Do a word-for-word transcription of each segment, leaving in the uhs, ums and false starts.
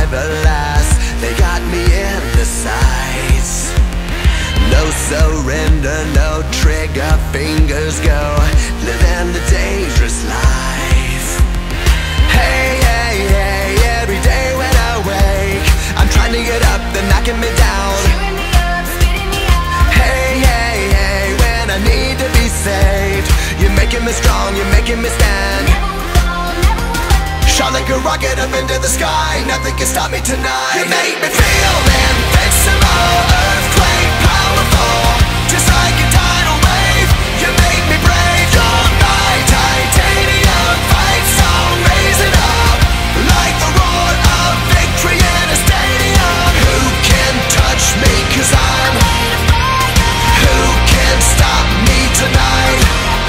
but alas, they got me in the sights. No surrender, no trigger, fingers go, living the dangerous life. Hey, hey, hey, every day when I wake, I'm trying to get up, they're knocking me down. Cheering me up, spitting me out. Hey, hey, hey, when I need to be saved, you're making me strong, you're making me stand. Never will fall, never will hurt. Shot like a rocket up into the sky, nothing can stop me tonight. You make me feel invincible, earthquake powerful, just like a tidal wave. You make me brave, you're my titanium fight song. Raise it up, like the roar of victory in a stadium. Who can touch me, cause I'm who can stop me tonight?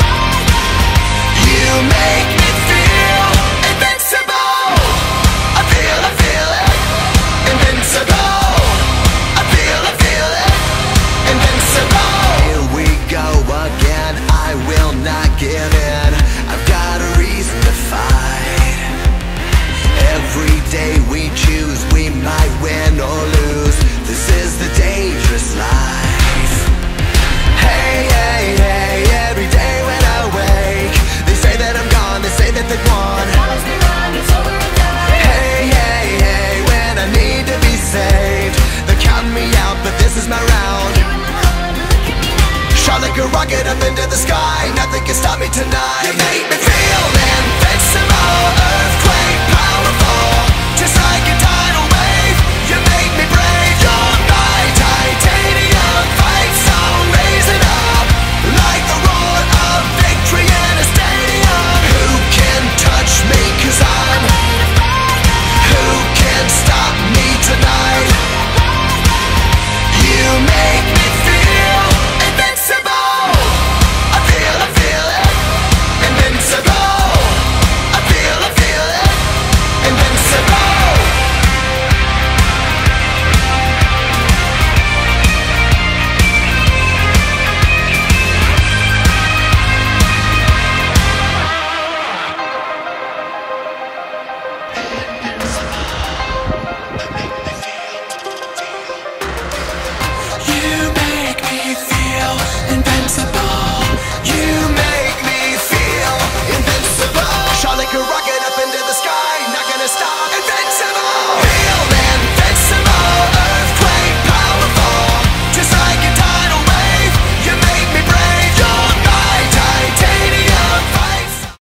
You make me feel invincible. I feel, I feel it, invincible. I feel, I feel it, invincible. Here we go again, I will not give in. I've got a reason to fight. Every day we choose, we might win or lose. This is the dangerous life. Hey, hey, hey, every day when I wake, they say that I'm gone, they say that they've won. Promise me wrong, it's over and done. Hey, hey, hey, when I need to be saved, they're counting me out, but this is my round. Here in the hood, look at me now. Shot like a rocket up into the sky, nothing can stop me tonight.